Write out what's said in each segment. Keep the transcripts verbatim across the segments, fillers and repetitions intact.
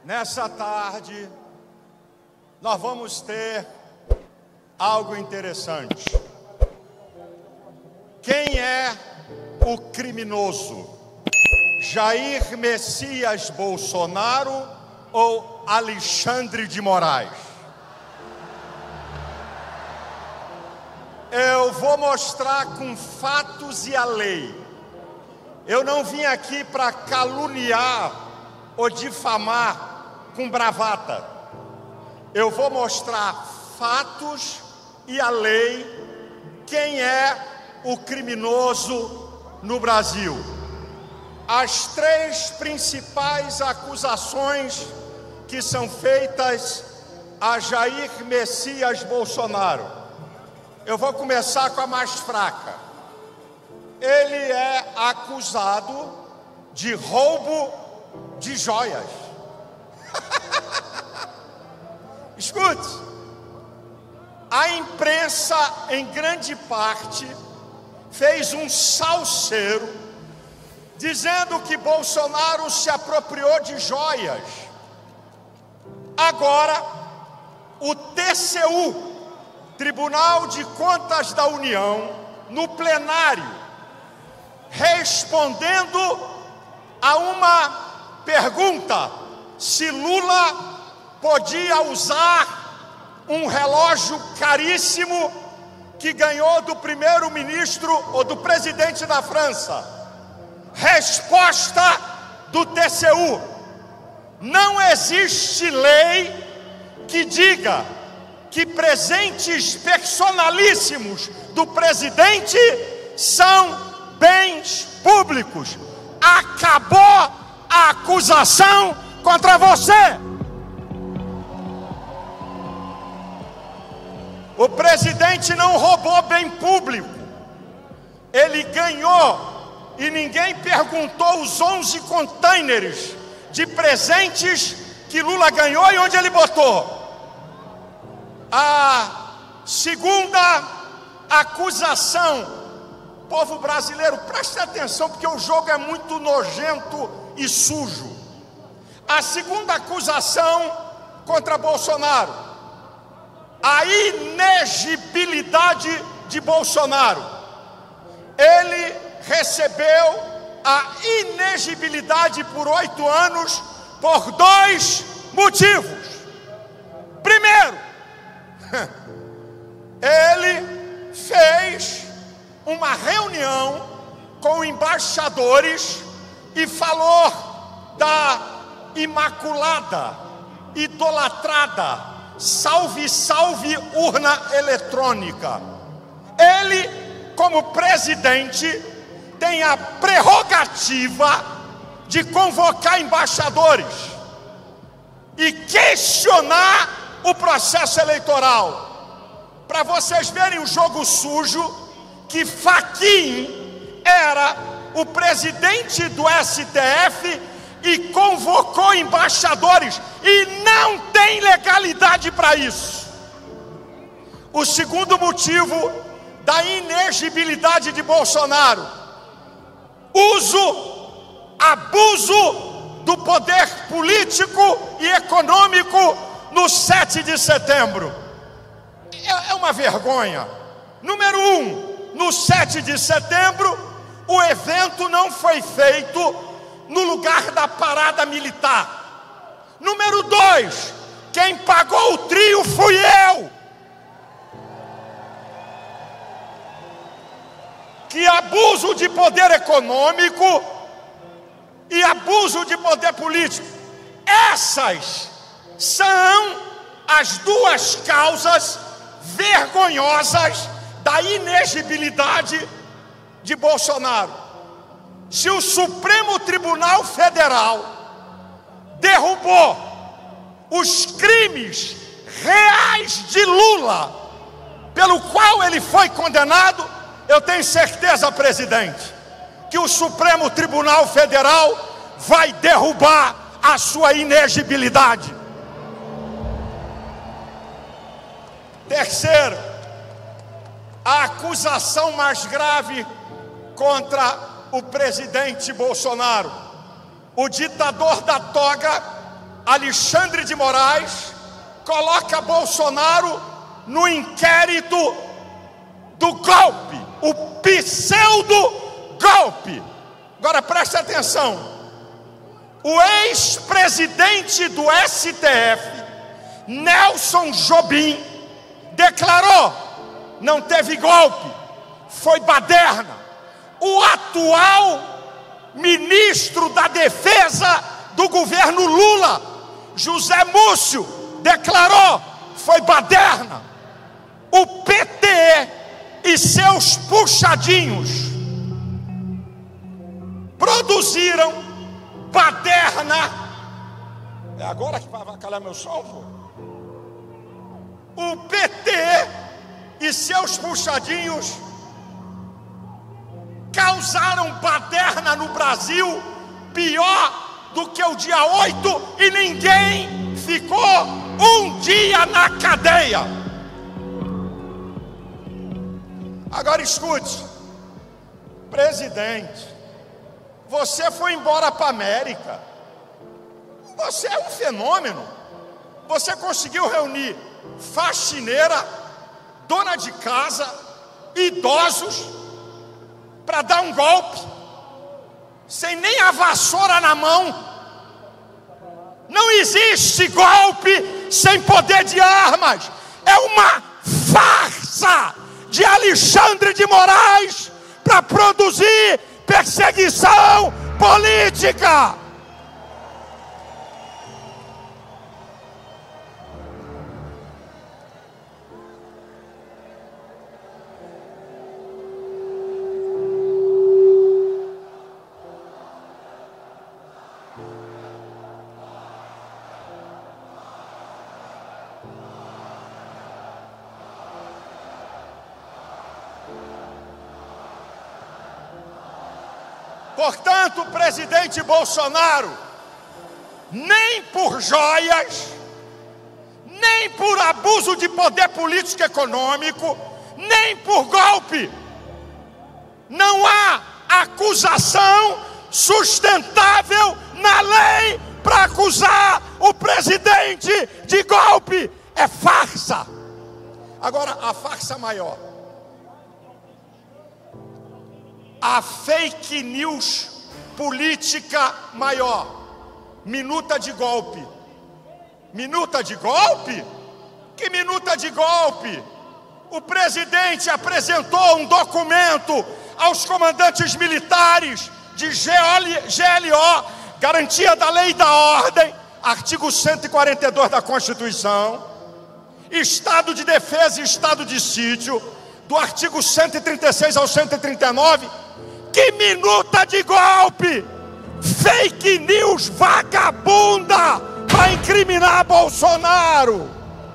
Nessa tarde, nós vamos ter algo interessante. Quem é o criminoso? Jair Messias Bolsonaro ou Alexandre de Moraes? Eu vou mostrar com fatos e a lei. Eu não vim aqui para caluniar ou difamar com bravata. Eu vou mostrar fatos e a lei, quem é o criminoso no Brasil. As três principais acusações que são feitas a Jair Messias Bolsonaro. Eu vou começar com a mais fraca. Ele é acusado de roubo de joias. Escute, a imprensa, em grande parte, fez um salseiro dizendo que Bolsonaro se apropriou de joias. Agora, o T C U, Tribunal de Contas da União, no plenário, respondendo a uma pergunta, se Lula podia usar um relógio caríssimo que ganhou do primeiro-ministro ou do presidente da França. Resposta do T C U: não existe lei que diga que presentes personalíssimos do presidente são bens públicos. Acabou a acusação contra você. O presidente não roubou bem público. Ele ganhou e ninguém perguntou os onze containers de presentes que Lula ganhou e onde ele botou. A segunda acusação, povo brasileiro, preste atenção porque o jogo é muito nojento e sujo. A segunda acusação contra Bolsonaro, a inegibilidade de Bolsonaro. Ele recebeu a inegibilidade por oito anos por dois motivos. Primeiro, ele fez uma reunião com embaixadores e falou da imaculada, idolatrada, salve, salve urna eletrônica. Ele, como presidente, tem a prerrogativa de convocar embaixadores e questionar o processo eleitoral. Para vocês verem o jogo sujo, que Fachin era o presidente do S T F e convocou embaixadores e não tem legalidade para isso. O segundo motivo da inegibilidade de Bolsonaro: uso, abuso do poder político e econômico no sete de setembro. É uma vergonha. Número um, no sete de setembro, o evento não foi feito no lugar da parada militar. Número dois, quem pagou o trio fui eu. Que abuso de poder econômico e abuso de poder político. Essas são as duas causas vergonhosas da inegibilidade de Bolsonaro. Se o Supremo Tribunal Federal derrubou os crimes reais de Lula, pelo qual ele foi condenado, eu tenho certeza, presidente, que o Supremo Tribunal Federal vai derrubar a sua inegibilidade. Terceiro, a acusação mais grave contra o presidente Bolsonaro. O ditador da toga Alexandre de Moraes coloca Bolsonaro no inquérito do golpe, o pseudo-golpe. Agora preste atenção, o ex-presidente do S T F, Nelson Jobim, declarou: não teve golpe, foi baderna. O atual ministro da Defesa do governo Lula, José Múcio, declarou: foi baderna. O P T e seus puxadinhos produziram baderna. É agora que vai calar meu som, pô? O P T e seus puxadinhos causaram baderna no Brasil pior do que o dia oito, e ninguém ficou um dia na cadeia. Agora escute, presidente, você foi embora para a América, você é um fenômeno. Você conseguiu reunir faxineira, dona de casa, idosos, para dar um golpe, sem nem a vassoura na mão. Não existe golpe sem poder de armas. É uma farsa de Alexandre de Moraes para produzir perseguição política. Portanto, presidente Bolsonaro, nem por joias, nem por abuso de poder político e econômico, nem por golpe, não há acusação sustentável na lei para acusar o presidente de golpe. É farsa. Agora, a farsa maior, a fake news política maior, minuta de golpe. Minuta de golpe? Que minuta de golpe? O presidente apresentou um documento aos comandantes militares de G L O, garantia da lei e da ordem, artigo cento e quarenta e dois da Constituição, estado de defesa e estado de sítio, do artigo cento e trinta e seis ao cento e trinta e nove. Que minuta de golpe! Fake news vagabunda para incriminar Bolsonaro.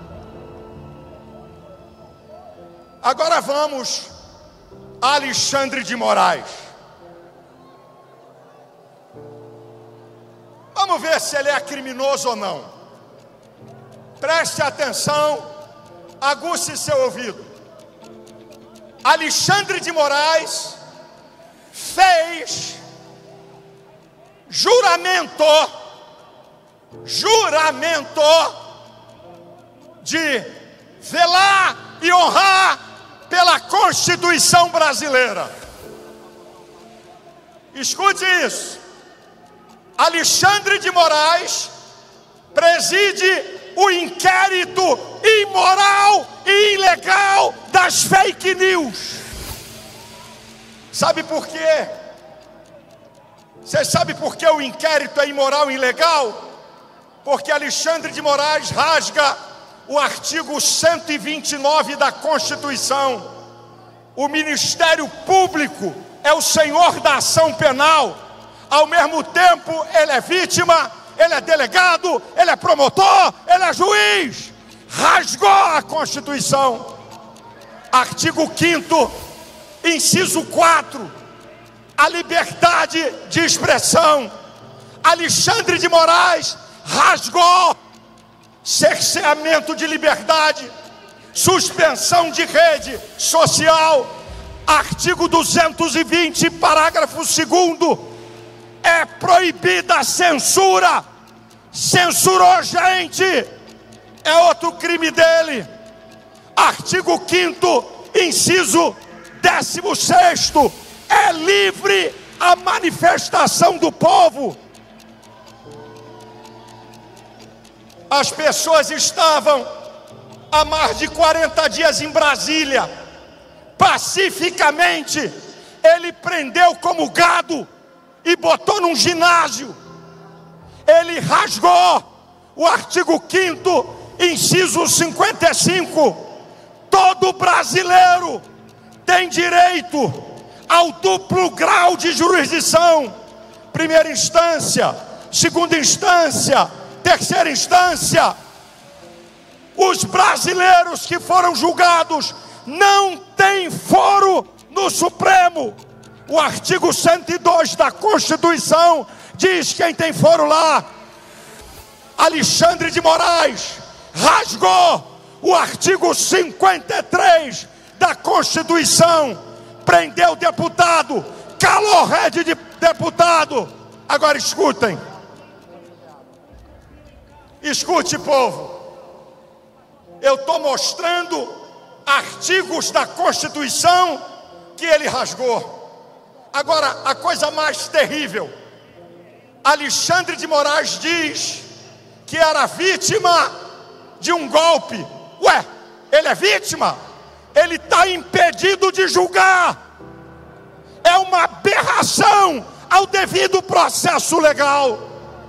Agora vamos a Alexandre de Moraes. Vamos ver se ele é criminoso ou não. Preste atenção, aguce seu ouvido. Alexandre de Moraes fez juramento, juramento de zelar e honrar pela Constituição brasileira. Escute isso. Alexandre de Moraes preside o inquérito imoral e ilegal das fake news. Sabe por quê? Você sabe por que o inquérito é imoral e ilegal? Porque Alexandre de Moraes rasga o artigo cento e vinte e nove da Constituição. O Ministério Público é o senhor da ação penal. Ao mesmo tempo, ele é vítima, ele é delegado, ele é promotor, ele é juiz. Rasgou a Constituição. Artigo quinto, inciso quatro, a liberdade de expressão. Alexandre de Moraes rasgou cerceamento de liberdade, suspensão de rede social. Artigo duzentos e vinte, parágrafo segundo, é proibida a censura. censurou gente, é outro crime dele. Artigo quinto, inciso décimo sexto, é livre a manifestação do povo. As pessoas estavam há mais de quarenta dias em Brasília, pacificamente. Ele prendeu como gado e botou num ginásio. Ele rasgou o artigo quinto, inciso cinquenta e cinco. Todo brasileiro tem direito ao duplo grau de jurisdição: primeira instância, segunda instância, terceira instância. Os brasileiros que foram julgados não têm foro no Supremo. O artigo cento e dois da Constituição diz quem tem foro lá. Alexandre de Moraes rasgou o artigo cinquenta e três da Constituição, prendeu deputado, calou rede de deputado. Agora escutem, escute, povo. Eu estou mostrando artigos da Constituição que ele rasgou. Agora, a coisa mais terrível: Alexandre de Moraes diz que era vítima de um golpe. Ué, ele é vítima? Ele está impedido de julgar. É uma aberração ao devido processo legal.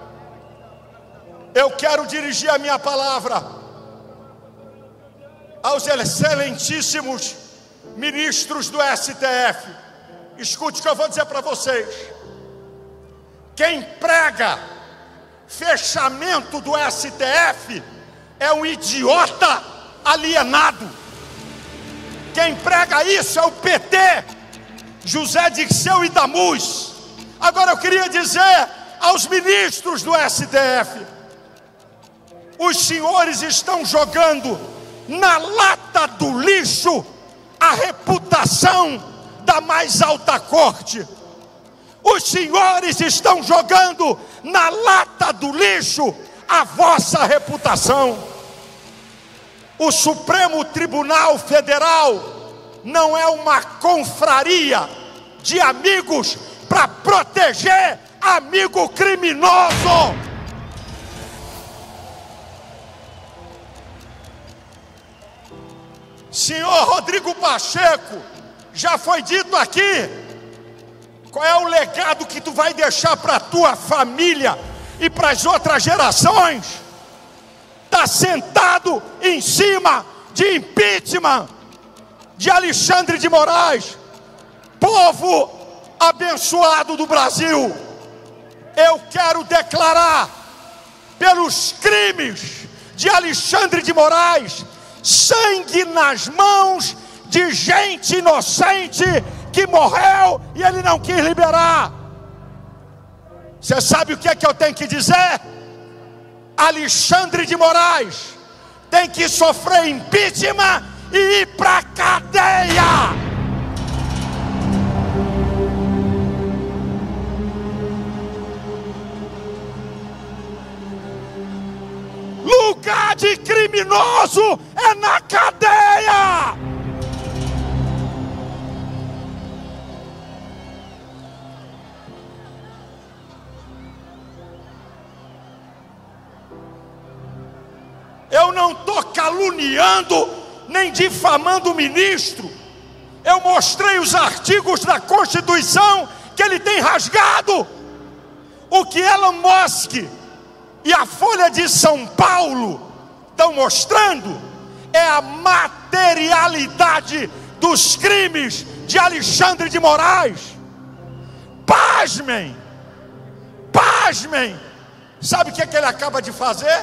Eu quero dirigir a minha palavra aos excelentíssimos ministros do S T F. Escute o que eu vou dizer para vocês. Quem prega fechamento do S T F é um idiota alienado. Quem prega isso é o P T, José Dirceu e Damus. Agora eu queria dizer aos ministros do S T F: os senhores estão jogando na lata do lixo a reputação da mais alta corte. Os senhores estão jogando na lata do lixo a vossa reputação. O Supremo Tribunal Federal não é uma confraria de amigos para proteger amigo criminoso. Senhor Rodrigo Pacheco, já foi dito aqui, qual é o legado que tu vai deixar para a tua família e para as outras gerações? Está sentado em cima de impeachment de Alexandre de Moraes. Povo abençoado do Brasil, eu quero declarar pelos crimes de Alexandre de Moraes sangue nas mãos de gente inocente que morreu e ele não quis liberar. Você sabe o que é que eu tenho que dizer? Alexandre de Moraes tem que sofrer impeachment e ir para a cadeia. Lugar de criminoso é na cadeia. Eu não estou caluniando nem difamando o ministro. Eu mostrei os artigos da Constituição que ele tem rasgado. O que Elon Musk e a Folha de São Paulo estão mostrando é a materialidade dos crimes de Alexandre de Moraes. Pasmem, pasmem. Sabe o que é que ele acaba de fazer?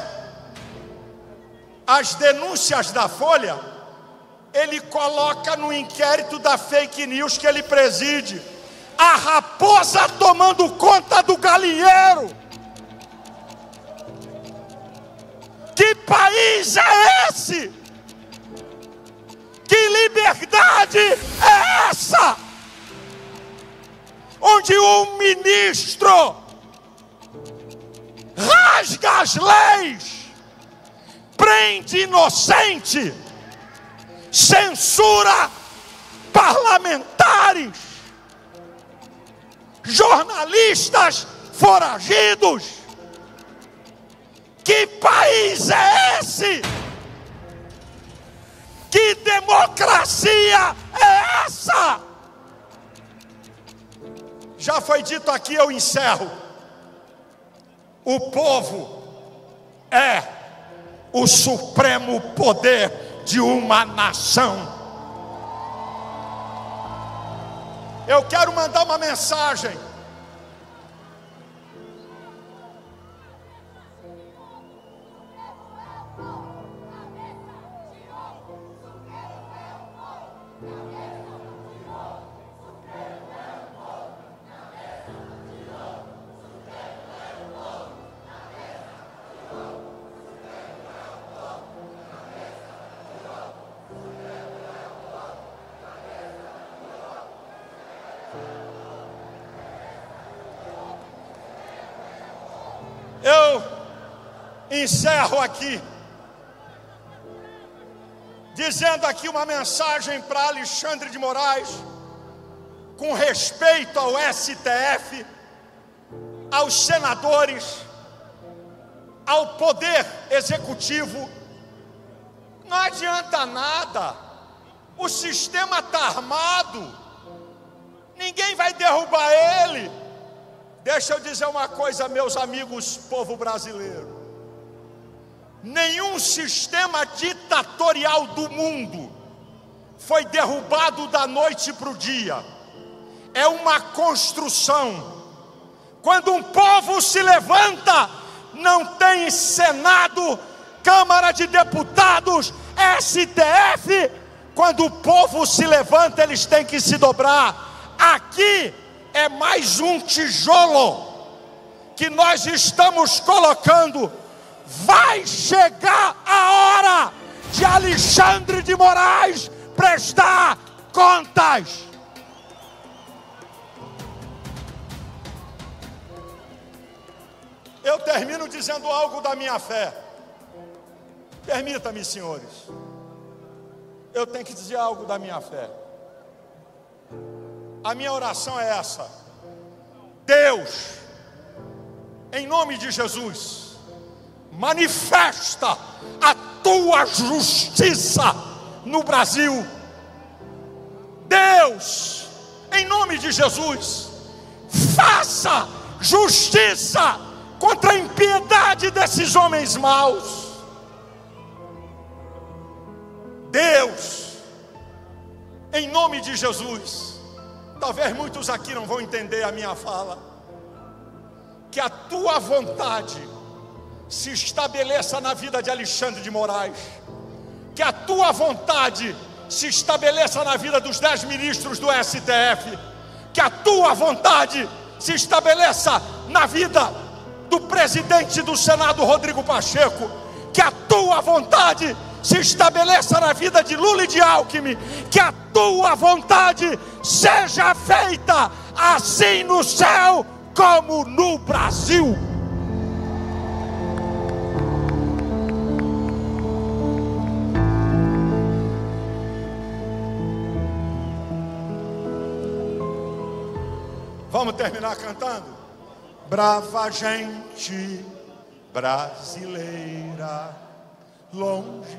As denúncias da Folha, ele coloca no inquérito da fake news que ele preside. A raposa tomando conta do galinheiro. Que país é esse? Que liberdade é essa? Onde um ministro rasga as leis, prende inocente, censura parlamentares, jornalistas foragidos. Que país é esse? Que democracia é essa? Já foi dito aqui, eu encerro. O povo é o supremo poder de uma nação. Eu quero mandar uma mensagem. Eu encerro aqui, dizendo aqui uma mensagem para Alexandre de Moraes, com respeito ao S T F, aos senadores, ao poder executivo. Não adianta nada, o sistema está armado, ninguém vai derrubar ele. Deixa eu dizer uma coisa, meus amigos, povo brasileiro. Nenhum sistema ditatorial do mundo foi derrubado da noite para o dia. É uma construção. Quando um povo se levanta, não tem Senado, Câmara de Deputados, S T F. Quando o povo se levanta, eles têm que se dobrar. Aqui é mais um tijolo que nós estamos colocando. Vai chegar a hora de Alexandre de Moraes prestar contas. Eu termino dizendo algo da minha fé. Permita-me, senhores. Eu tenho que dizer algo da minha fé. A minha oração é essa: Deus, em nome de Jesus, manifesta a tua justiça no Brasil. Deus, em nome de Jesus, faça justiça contra a impiedade desses homens maus. Deus, em nome de Jesus, talvez muitos aqui não vão entender a minha fala, que a tua vontade se estabeleça na vida de Alexandre de Moraes, que a tua vontade se estabeleça na vida dos dez ministros do S T F, que a tua vontade se estabeleça na vida do presidente do Senado, Rodrigo Pacheco, que a tua vontade se estabeleça na vida de Lula e de Alckmin, que a tua vontade seja feita assim no céu como no Brasil. Vamos terminar cantando? Brava gente brasileira, longe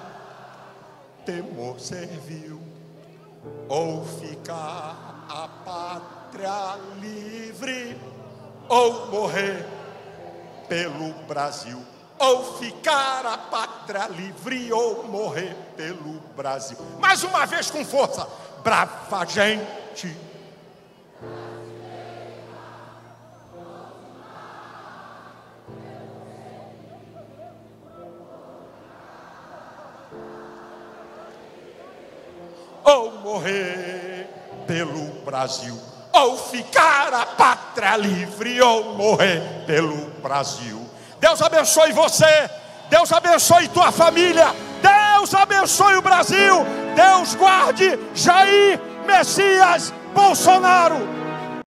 temor serviu, ou ficar a pátria livre, ou morrer pelo Brasil. Ou ficar a pátria livre, ou morrer pelo Brasil. Mais uma vez com força. Brava gente. Ou morrer pelo Brasil, ou ficar a pátria livre, ou morrer pelo Brasil. Deus abençoe você, Deus abençoe tua família, Deus abençoe o Brasil, Deus guarde Jair Messias Bolsonaro.